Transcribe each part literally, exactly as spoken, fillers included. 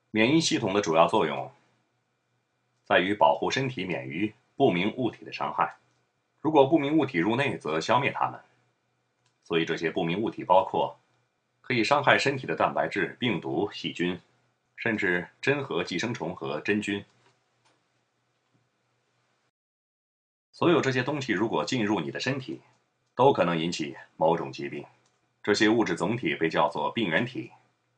免疫系统的主要作用在于保护身体免于不明物体的伤害。如果不明物体入内，则消灭它们。所以这些不明物体包括可以伤害身体的蛋白质、病毒、细菌，甚至真核寄生虫和真菌。所有这些东西如果进入你的身体，都可能引起某种疾病。这些物质总体被叫做病原体。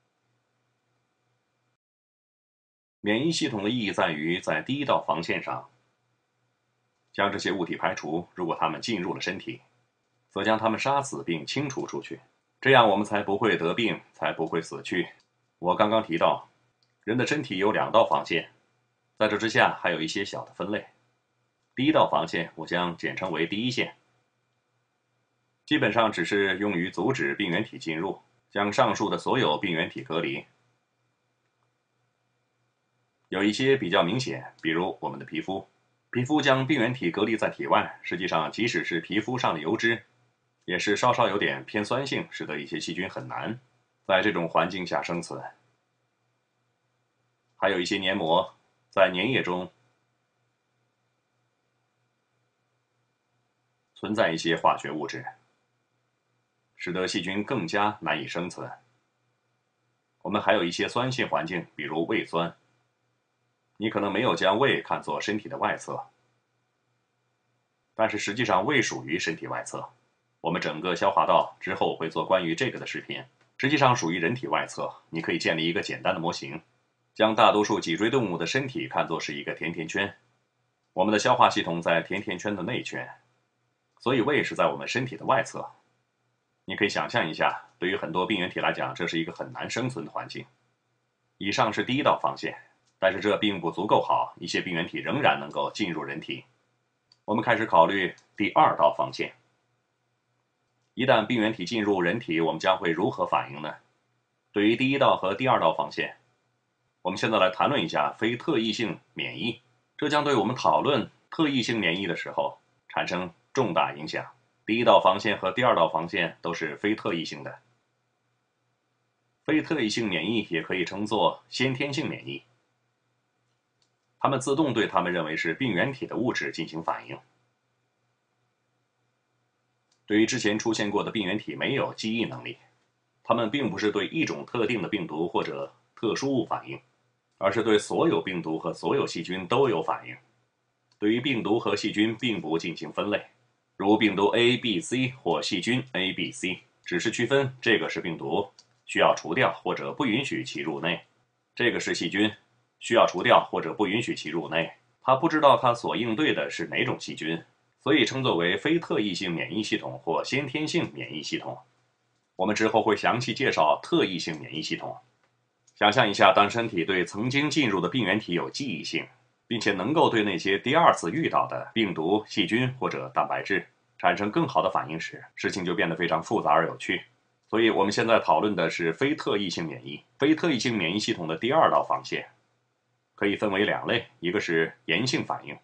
免疫系统的意义在于在第一道防线上将这些物体排除，如果它们进入了身体，则将它们杀死并清除出去，这样我们才不会得病，才不会死去。我刚刚提到，人的身体有两道防线，在这之下还有一些小的分类。第一道防线我将简称为第一线，基本上只是用于阻止病原体进入，将上述的所有病原体隔离。有一些比较明显，比如我们的皮肤，皮肤将病原体隔离在体外，实际上即使是皮肤上的油脂，也是稍稍有点偏酸性，使得一些细菌很难在这种环境下生存。还有一些黏膜在粘液中存在一些化学物质，使得细菌更加难以生存。我们还有一些酸性环境，比如胃酸。你可能没有将胃看作身体的外侧，但是实际上胃属于身体外侧。我们整个消化道之后会做关于这个的视频，实际上属于人体外侧。你可以建立一个简单的模型，将大多数脊椎动物的身体看作是一个甜甜圈。我们的消化系统在甜甜圈的内圈，所以胃是在我们身体的外侧。你可以想象一下，对于很多病原体来讲，这是一个很难生存的环境。以上是第一道防线，但是这并不足够好，一些病原体仍然能够进入人体。我们开始考虑第二道防线。一旦病原体进入人体，我们将会如何反应呢？对于第一道和第二道防线，我们现在来谈论一下非特异性免疫，这将对我们讨论特异性免疫的时候产生重大影响。第一道防线和第二道防线都是非特异性的。非特异性免疫也可以称作先天性免疫，它们自动对它们认为是病原体的物质进行反应。对于之前出现过的病原体没有记忆能力，它们并不是对一种特定的病毒或者特殊物反应，而是对所有病毒和所有细菌都有反应。对于病毒和细菌并不进行分类，如病毒 A、B、C 或细菌 A、B、C， 只是区分这个是病毒，需要除掉或者不允许其入内；这个是细菌，需要除掉或者不允许其入内。它不知道它所应对的是哪种细菌，所以称作为非特异性免疫系统或先天性免疫系统。我们之后会详细介绍特异性免疫系统。想象一下，当身体对曾经进入的病原体有记忆性，并且能够对那些第二次遇到的病毒、细菌或者蛋白质产生更好的反应时，事情就变得非常复杂而有趣。所以我们现在讨论的是非特异性免疫。非特异性免疫系统的第二道防线可以分为两类，一个是炎性反应，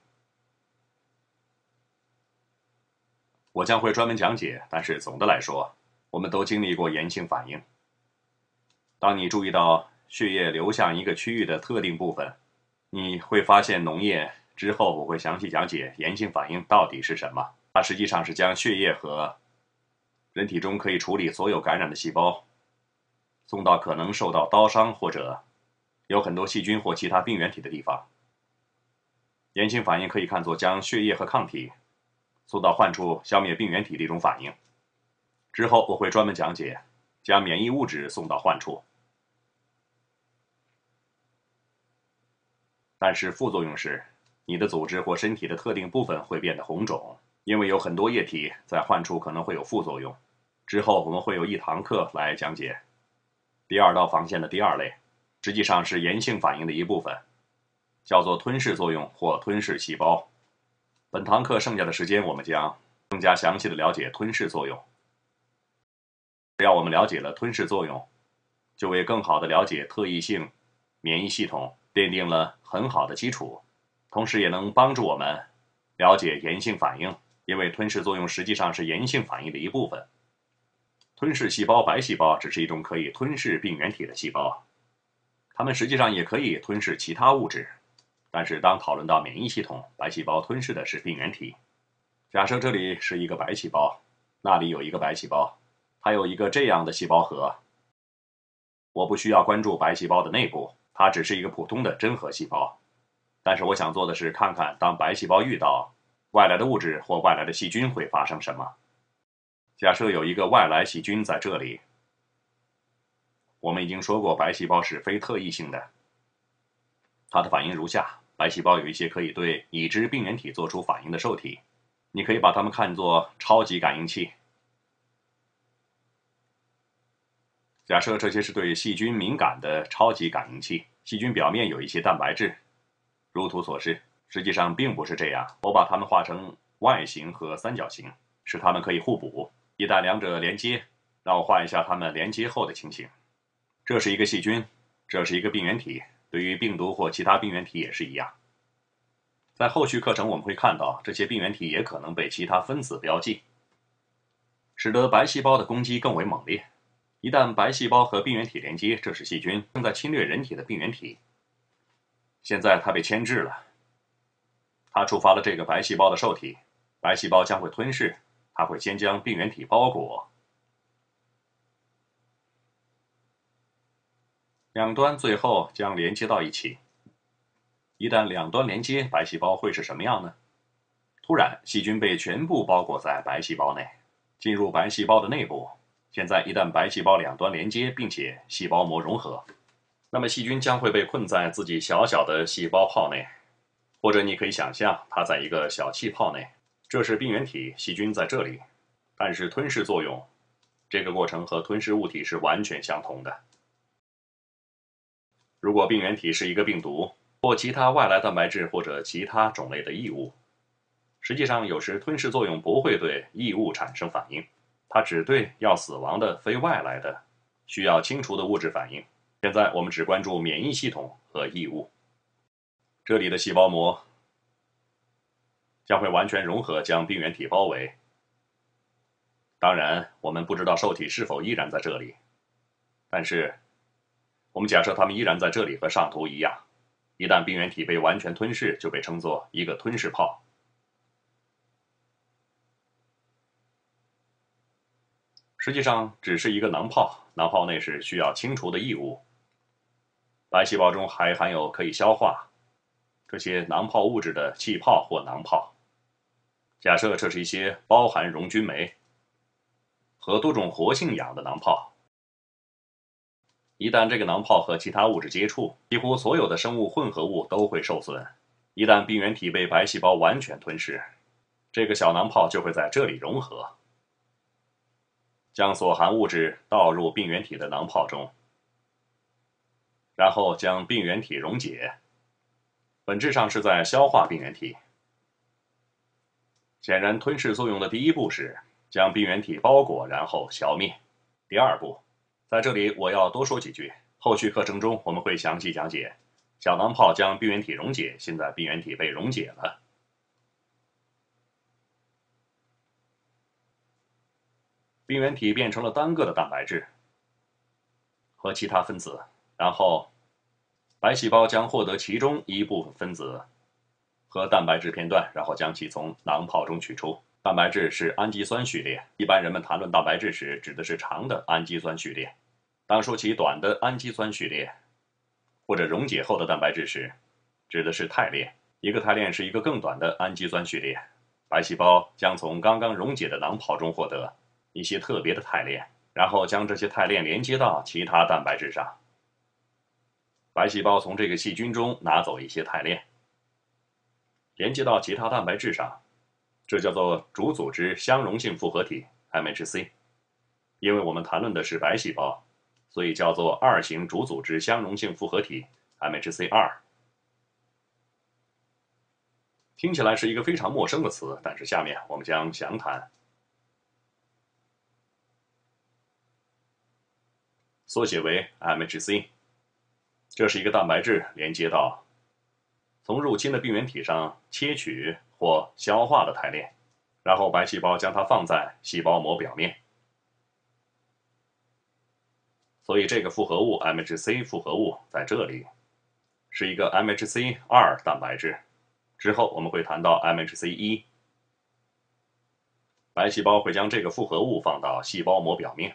我将会专门讲解，但是总的来说，我们都经历过炎性反应。当你注意到血液流向一个区域的特定部分，你会发现脓液。之后我会详细讲解炎性反应到底是什么。它实际上是将血液和人体中可以处理所有感染的细胞送到可能受到刀伤或者有很多细菌或其他病原体的地方。炎性反应可以看作将血液和抗体送到患处消灭病原体的一种反应。之后我会专门讲解将免疫物质送到患处。但是副作用是，你的组织或身体的特定部分会变得红肿，因为有很多液体在患处可能会有副作用。之后我们会有一堂课来讲解第二道防线的第二类，实际上是炎性反应的一部分，叫做吞噬作用或吞噬细胞。本堂课剩下的时间，我们将更加详细的了解吞噬作用。只要我们了解了吞噬作用，就为更好的了解特异性免疫系统奠定了很好的基础，同时也能帮助我们了解炎性反应，因为吞噬作用实际上是炎性反应的一部分。吞噬细胞白细胞只是一种可以吞噬病原体的细胞， 它们实际上也可以吞噬其他物质，但是当讨论到免疫系统，白细胞吞噬的是病原体。假设这里是一个白细胞，那里有一个白细胞，它有一个这样的细胞核。我不需要关注白细胞的内部，它只是一个普通的真核细胞。但是我想做的是看看，当白细胞遇到外来的物质或外来的细菌会发生什么。假设有一个外来细菌在这里，我们已经说过，白细胞是非特异性的。它的反应如下：白细胞有一些可以对已知病原体做出反应的受体，你可以把它们看作超级感应器。假设这些是对细菌敏感的超级感应器，细菌表面有一些蛋白质，如图所示。实际上并不是这样，我把它们画成 Y 形和三角形，使它们可以互补。一旦两者连接，让我画一下它们连接后的情形。这是一个细菌，这是一个病原体，对于病毒或其他病原体也是一样。在后续课程我们会看到，这些病原体也可能被其他分子标记，使得白细胞的攻击更为猛烈。一旦白细胞和病原体连接，这是细菌正在侵略人体的病原体。现在它被牵制了，它触发了这个白细胞的受体，白细胞将会吞噬，它会先将病原体包裹，两端最后将连接到一起。一旦两端连接，白细胞会是什么样呢？突然，细菌被全部包裹在白细胞内，进入白细胞的内部。现在，一旦白细胞两端连接，并且细胞膜融合，那么细菌将会被困在自己小小的细胞泡内，或者你可以想象它在一个小气泡内。这是病原体，细菌在这里，但是吞噬作用，这个过程和吞噬物体是完全相同的。如果病原体是一个病毒或其他外来蛋白质或者其他种类的异物，实际上有时吞噬作用不会对异物产生反应，它只对要死亡的非外来的需要清除的物质反应。现在我们只关注免疫系统和异物。这里的细胞膜将会完全融合，将病原体包围。当然，我们不知道受体是否依然在这里，但是我们假设它们依然在这里，和上图一样。一旦病原体被完全吞噬，就被称作一个吞噬泡。实际上只是一个囊泡，囊泡内是需要清除的异物。白细胞中还含有可以消化这些囊泡物质的气泡或囊泡。假设这是一些包含溶菌酶和多种活性氧的囊泡。一旦这个囊泡和其他物质接触，几乎所有的生物混合物都会受损。一旦病原体被白细胞完全吞噬，这个小囊泡就会在这里融合，将所含物质倒入病原体的囊泡中，然后将病原体溶解，本质上是在消化病原体。显然，吞噬作用的第一步是将病原体包裹，然后消灭。第二步，在这里我要多说几句，后续课程中我们会详细讲解。小囊泡将病原体溶解，现在病原体被溶解了，病原体变成了单个的蛋白质和其他分子，然后白细胞将获得其中一部分分子和蛋白质片段，然后将其从囊泡中取出。蛋白质是氨基酸序列，一般人们谈论蛋白质时指的是长的氨基酸序列。当说起短的氨基酸序列或者溶解后的蛋白质时，指的是肽链。一个肽链是一个更短的氨基酸序列。白细胞将从刚刚溶解的囊泡中获得一些特别的肽链，然后将这些肽链连接到其他蛋白质上。白细胞从这个细菌中拿走一些肽链，连接到其他蛋白质上，这叫做主组织相容性复合体 M H C。 因为我们谈论的是白细胞，所以叫做二型主组织相容性复合体 M H C 二。 听起来是一个非常陌生的词，但是下面我们将详谈。缩写为 M H C， 这是一个蛋白质连接到从入侵的病原体上切取或消化的肽链，然后白细胞将它放在细胞膜表面。 所以这个复合物 M H C 复合物在这里是一个 M H C 二 蛋白质。之后我们会谈到 M H C 一。白细胞会将这个复合物放到细胞膜表面。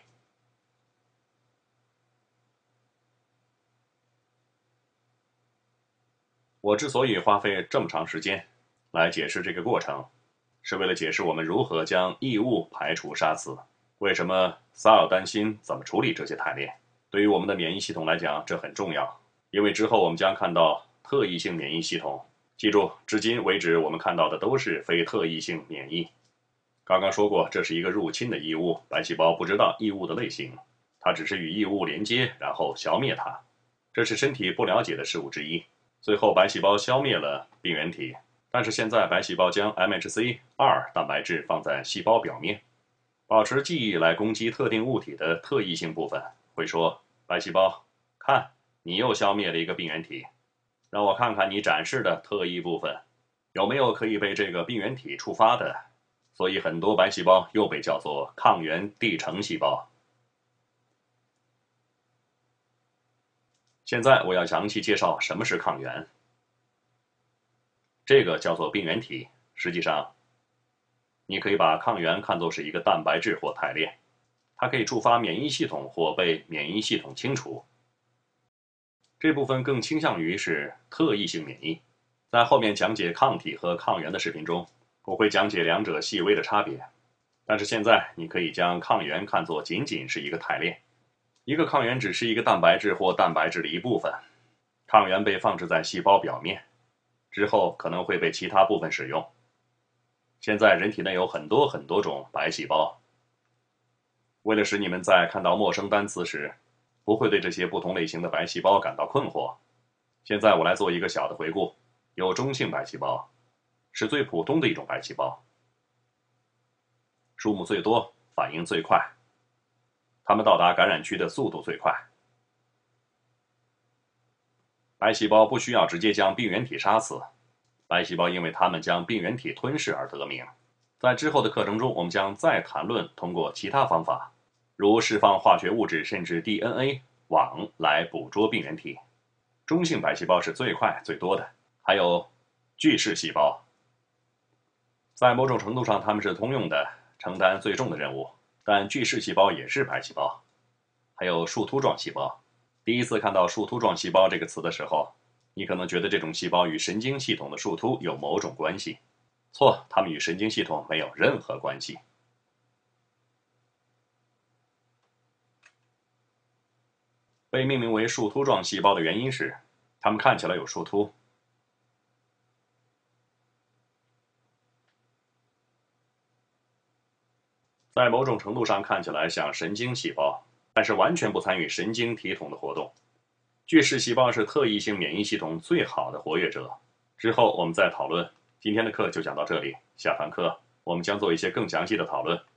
我之所以花费这么长时间来解释这个过程，是为了解释我们如何将异物排除杀死。为什么萨尔担心怎么处理这些肽链？对于我们的免疫系统来讲，这很重要，因为之后我们将看到特异性免疫系统。记住，至今为止我们看到的都是非特异性免疫。刚刚说过，这是一个入侵的异物，白细胞不知道异物的类型，它只是与异物连接，然后消灭它。这是身体不了解的事物之一。最后，白细胞消灭了病原体，但是现在白细胞将 M H C 二 蛋白质放在细胞表面，保持记忆来攻击特定物体的特异性部分，会说：白细胞，看，你又消灭了一个病原体，让我看看你展示的特异部分有没有可以被这个病原体触发的。所以很多白细胞又被叫做抗原递承细胞。现在我要详细介绍什么是抗原。这个叫做病原体，实际上你可以把抗原看作是一个蛋白质或肽链，它可以触发免疫系统或被免疫系统清除。这部分更倾向于是特异性免疫。在后面讲解抗体和抗原的视频中，我会讲解两者细微的差别。但是现在你可以将抗原看作仅仅是一个肽链。一个抗原只是一个蛋白质或蛋白质的一部分，抗原被放置在细胞表面，之后可能会被其他部分使用。现在人体内有很多很多种白细胞。为了使你们在看到陌生单词时，不会对这些不同类型的白细胞感到困惑，现在我来做一个小的回顾。有中性白细胞，是最普通的一种白细胞，数目最多，反应最快，它们到达感染区的速度最快。白细胞不需要直接将病原体杀死，白细胞因为它们将病原体吞噬而得名。在之后的课程中，我们将再谈论通过其他方法，如释放化学物质甚至 D N A 网来捕捉病原体。中性白细胞是最快最多的。还有巨噬细胞，在某种程度上它们是通用的，承担最重的任务，但巨噬细胞也是白细胞。还有树突状细胞。第一次看到树突状细胞这个词的时候，你可能觉得这种细胞与神经系统的树突有某种关系。错，它们与神经系统没有任何关系。被命名为树突状细胞的原因是，它们看起来有树突。在某种程度上看起来像神经细胞，但是完全不参与神经体统的活动。巨噬细胞是特异性免疫系统最好的活跃者。之后我们再讨论。今天的课就讲到这里，下堂课我们将做一些更详细的讨论。